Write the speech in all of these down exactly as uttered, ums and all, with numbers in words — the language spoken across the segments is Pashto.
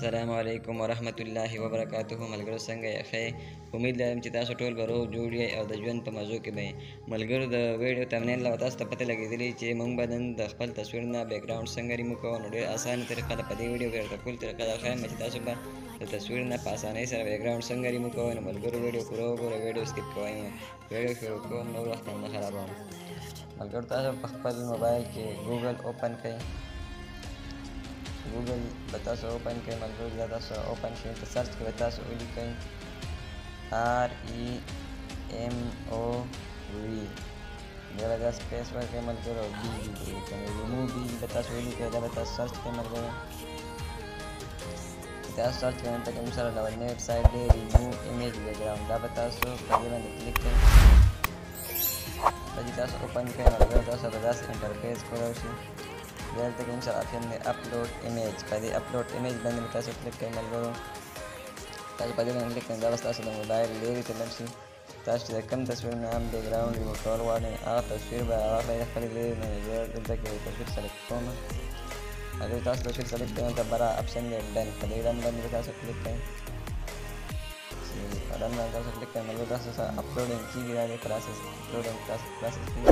السلام علیکم ورحمت الله وبرکاتہ. ملګرو څنګه یې ښه؟ امید لرم چې تاسو ټول به روغ جوړ یئ او د ژوند په مزو کې به یې. ملګرو د ویډیو تمنیل له تاسو ته پته لګېدلې چې موږ به نن د خپل تصویر نه بیکګراونډ څنګه ریموو کوو. نو ډېر اسانه طریقه ده. په دې ویډیو کې درته ټول طریقه درښایم چې تاسو به د تصویر نه په اسانۍ سره بیکګراونډ څنګه ریموو کوئ. نو ملګرو ویډیو پوره وګورئ، ویډیو سکپ کوئ مه. ویډیو شروع کوم، نور وخت هم نه خرابوم. ملګرو تاسو په خپل موبایل کې ګوګل اوپن کړئ. گوگل به تاسو اوپن کړئ. ملګرو دا تاسو اوپن کړئ، په سرچ کې به تاسو ولیکئ آر ای ایم او وي، بیا به دا سپیس ورکړئ ملګرو، او بي بي به ولیکئ. ریموو بي به تاسو ولیکئ، دا به تاسو سرچ کړئ ملګرو. تاسو سرچ کړئ ته کوم سره ډول نیټ سایټ دی ریموو ایمیج بیکګراونډ، دا به تاسو په دې باندې کلیک کړئ. چې تاسو اوپن کړئ ملګرو تاسو به داسې انټرفیس کولی شي. بیا دلته کوم سره آپشن دی اپلوډ ایمیج، په دې اپلوډ ایمیج باندې به تاسو کلیک کړئ ملګرو. تاسو په دې باندې کلیک کړئ، دا به ستاسو د موبایل لرې ته لاړ شي. تاسو چې د کوم تصویر نه هم بیکګراونډ ریموو کول غواړئ هغه تصویر به راواخلئ د خپلې لرې نه. زه دلته کې تصویر سلیکټ کوم. هغې تاسو تصویر سلیکټ کړئ، دلته بره آپشن دی ډن، په دې ډن باندې به تاسو کلیک کړئ. په ډن باندې تاسو کلیک کړئ ملګرو، تاسو سره اپلوډینګ کېږي، دا دی پروسس اپلوډینګ پروسس کېږي.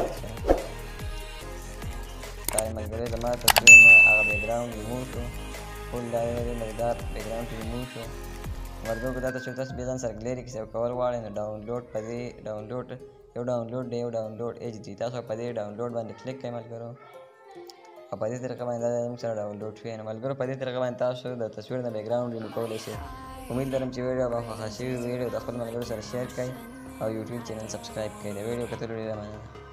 دا ملګري زما تصویر نه هغه بیکګراونډ ریموو شو، ټول دا مزیدار بیکګراونډ ریموو شو. ملګرو که دا تصویر تاسو بیا ځان سره ګلري کې سیو کول غواړئ نو ډاونلوډ په دې ډاونلوډ یو ډاونلوډ دی، یو ډاونلوډ ایچ ډي، تاسو په دې ډاونلوډ باندې کلیک کړئ ملګرو، او په دې طریقه باندې دا زموږ سره ډاونلوډ شوی. نو ملګرو په دې طریقه باندې تاسو د تصویر نه بیکګراونډ ریموو کولی شئ. امید لرم چې ویډیو به خوښه شوې وي. ویډیو د خپل ملګرو سره شیر کړئ او یوټیوب چینل سبسکرایب کړئ. د ویډیو کتلو ډېره مننه.